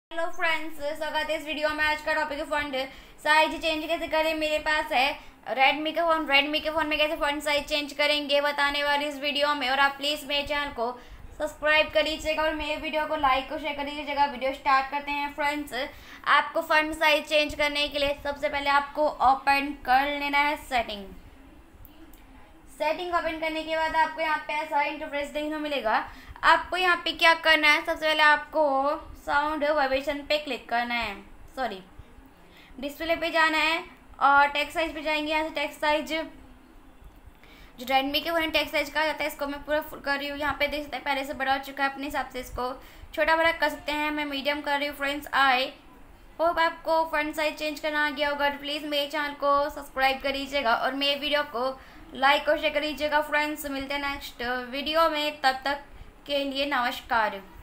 Hello friends, स्वागत है इस वीडियो में। आज का टॉपिक है फ़ॉन्ट साइज चेंज कैसे करें। मेरे पास है रेडमी के फ़ोन में कैसे फ़ॉन्ट साइज चेंज करेंगे बताने वाली इस वीडियो में। और आप प्लीज़ मेरे चैनल को सब्सक्राइब कर लीजिएगा और मेरे वीडियो को लाइक और शेयर कर लीजिएगा। वीडियो स्टार्ट करते हैं फ्रेंड्स। आपको फ़ॉन्ट साइज चेंज करने के लिए सबसे पहले आपको ओपन कर लेना है सेटिंग ओपन करने के बाद आपको यहाँ पे ऐसा इंटरफेस देखने को मिलेगा। आपको यहाँ पे क्या करना है, सबसे पहले आपको साउंड वाइब्रेशन पे क्लिक करना है, सॉरी डिस्प्ले पे जाना है और टेक्स्ट साइज पे जाएंगे। यहाँ से टेक्स्ट साइज जो रेडमी के वन टेक्स्ट साइज कहा जाता है, इसको मैं पूरा फुल कर रही हूँ। यहाँ पे देख सकते हैं पहले से बड़ा हो चुका है, अपने हिसाब से इसको छोटा बड़ा कर सकते हैं। मैं मीडियम कर रही हूँ फ्रेंड्स। आई होप आपको फ्रंट साइज चेंज करना आ गया होगा। प्लीज़ मेरे चैनल को सब्सक्राइब कर लीजिएगा और मेरे वीडियो को लाइक और शेयर कर लीजिएगा फ्रेंड्स। मिलते हैं नेक्स्ट वीडियो में, तब तक के लिए नमस्कार।